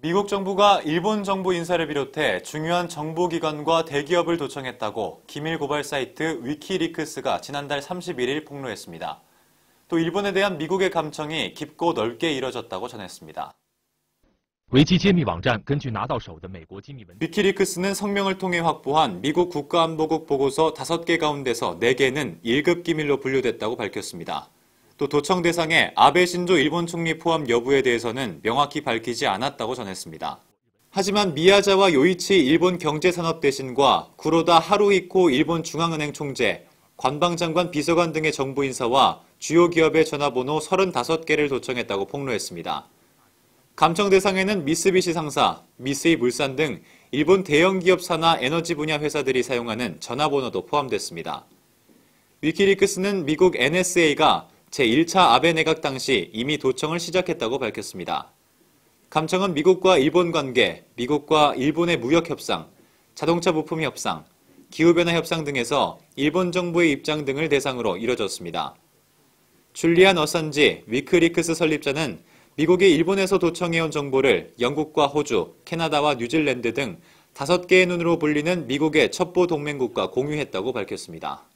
미국 정부가 일본 정부 인사를 비롯해 중요한 정보기관과 대기업을 도청했다고 기밀 고발 사이트 위키리크스가 지난달 31일 폭로했습니다. 또 일본에 대한 미국의 감청이 깊고 넓게 이뤄졌다고 전했습니다. 위키리크스는 성명을 통해 확보한 미국 국가안보국 보고서 5개 가운데서 4개는 1급 기밀로 분류됐다고 밝혔습니다. 또 도청 대상에 아베 신조 일본 총리 포함 여부에 대해서는 명확히 밝히지 않았다고 전했습니다. 하지만 미야자와 요이치 일본 경제산업대신과 구로다 하루히코 일본 중앙은행 총재, 관방장관 비서관 등의 정부 인사와 주요 기업의 전화번호 35개를 도청했다고 폭로했습니다. 감청 대상에는 미쓰비시 상사, 미쓰이 물산 등 일본 대형 기업 산하 에너지 분야 회사들이 사용하는 전화번호도 포함됐습니다. 위키리크스는 미국 NSA가 제1차 아베 내각 당시 이미 도청을 시작했다고 밝혔습니다. 감청은 미국과 일본 관계, 미국과 일본의 무역 협상, 자동차 부품 협상, 기후변화 협상 등에서 일본 정부의 입장 등을 대상으로 이뤄졌습니다. 줄리안 어산지 위키리크스 설립자는 미국이 일본에서 도청해온 정보를 영국과 호주, 캐나다와 뉴질랜드 등 5개의 눈으로 불리는 미국의 첩보 동맹국과 공유했다고 밝혔습니다.